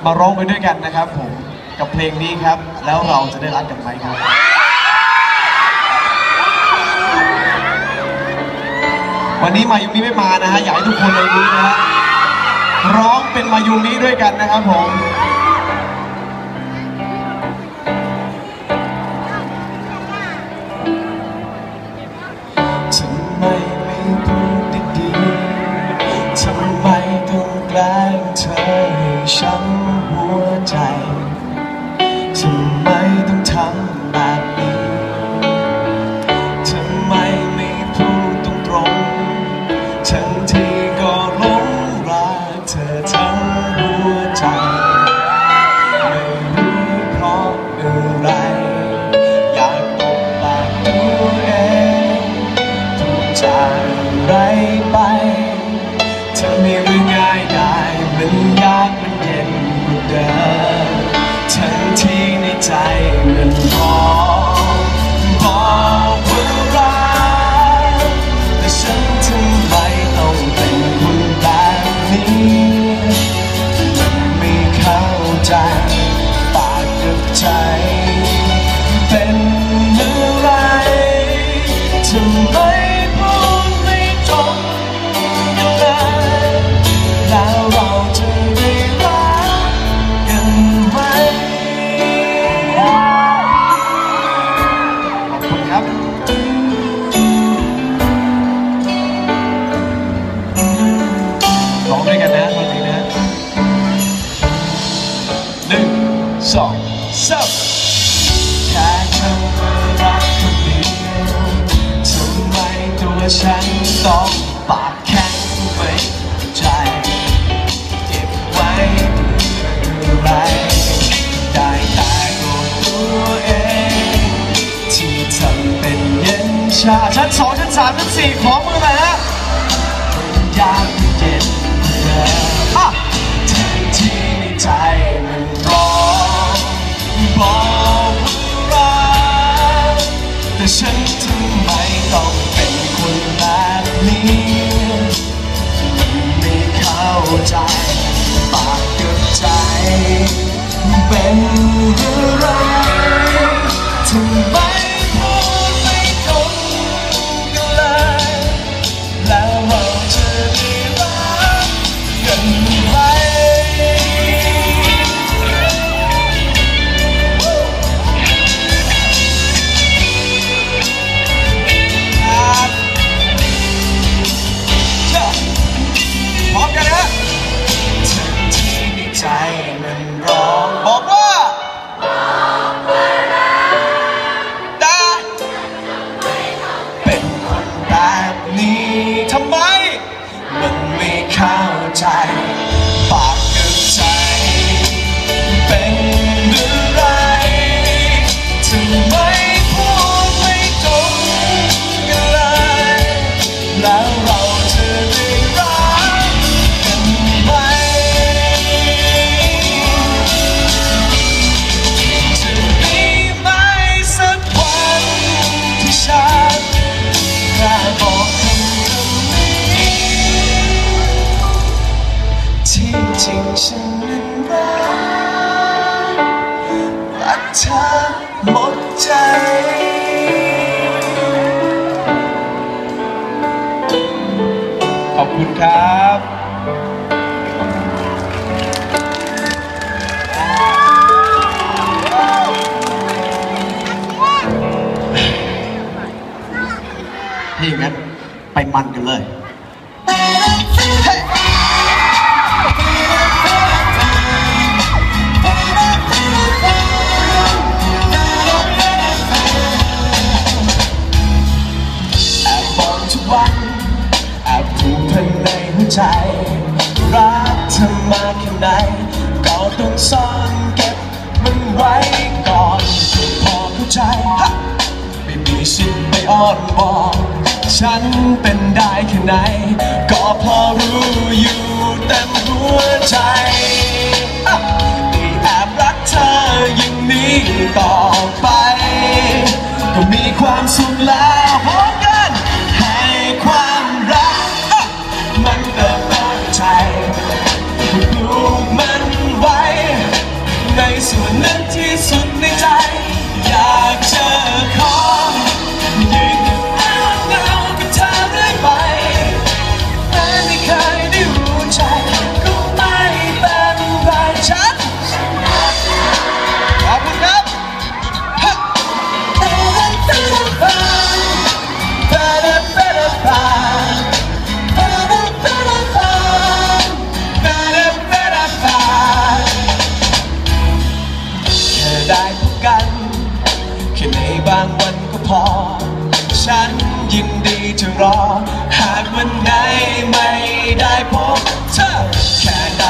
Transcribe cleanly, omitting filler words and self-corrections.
มาร้องไปด้วยกันนะครับผมกับเพลงนี้ครับแล้วเราจะได้รักกันไหมครับวันนี้มายุนี้ไม่มานะฮะอยากให้ทุกคนในนี้นะฮะร้องเป็นมายุนี้ด้วยกันนะครับผมทำไมไม่พูดดีๆทำไมต้องแกล้งเธอให้ช้ำหัวใจทำไมต้องทำแบบนี้ทำไมไม่พูดตรงๆทั้งที่ก็หลงรักเธอทั้งหัวใจไม่รู้เพราะอะไรอยากตบปากตัวเองพูดจาอะไรไปทำให้เรื่องง่ายได้มันยากมันเย็นกว่าเดิมทั้งที่ในใจมันบอกว่ารักแต่ฉันทำไมต้องเป็นคนแบบนี้มันไม่เข้าใจปากกับใจเป็นอะไรทำไมพูดไม่ตรงกันเลยแล้วเราจะได้รักกันไหมขอบคุณครับร้องด้วยกันนะตอนนี้นะ1 2 3แค่คำว่ารักคนเดียวทำไมตัวฉันต้องปากแข็งไม่ใจเก็บไว้เพื่ออะไรได้แต่โกรธตัวเองที่ทำเป็นเย็นชาชั้น2ชั้น3ชั้น4ขอมือหน่อยฮะยากเย็นเลยแทนที่ในใจมันร้องบอกว่ารักแต่ฉันทำไมต้องเป็นคนแบบนี้มันไม่เข้าใจปากกับใจเป็นอะไรทำไมพูดไม่ตรงกันเลยแล้วเราจะได้รักกันไหมพร้อมกันนะทั้งที่ในใจมันร้องบอกว่าแต่เป็นคนแบบนี้ทำไมมันไม่เข้าใจปากกับใจเป็นอะไรทำไมพูดไม่ตรงกันเลยแล้วเราจะได้รักกันไหมจะมีไหมสักวันที่ฉันแค่บอกคำนี้ที่จริงฉันนั้นรักเธอหมดใจขอบคุณครับที่งั้นไปมันกันเลยแอบบอกทุกวันแอบผูกพันในหัวใจรักเธอมากแค่ไหนก็ต้องซ่อนเก็บมันไว้ก่อนพอเข้าใจไม่มีสิทธิ์ไปอ้อนวอนฉันเป็นได้แค่ไหนก็พอรู้อยู่เต็มหัวใจที่แอบรักเธออย่างนี้ต่อไปก็มีความสุขแล้วพร้อมกันให้ความรักมันเติบโตใจปลูกมันไว้รอหากวันไหนไม่ได้พบเธอแค่ไหน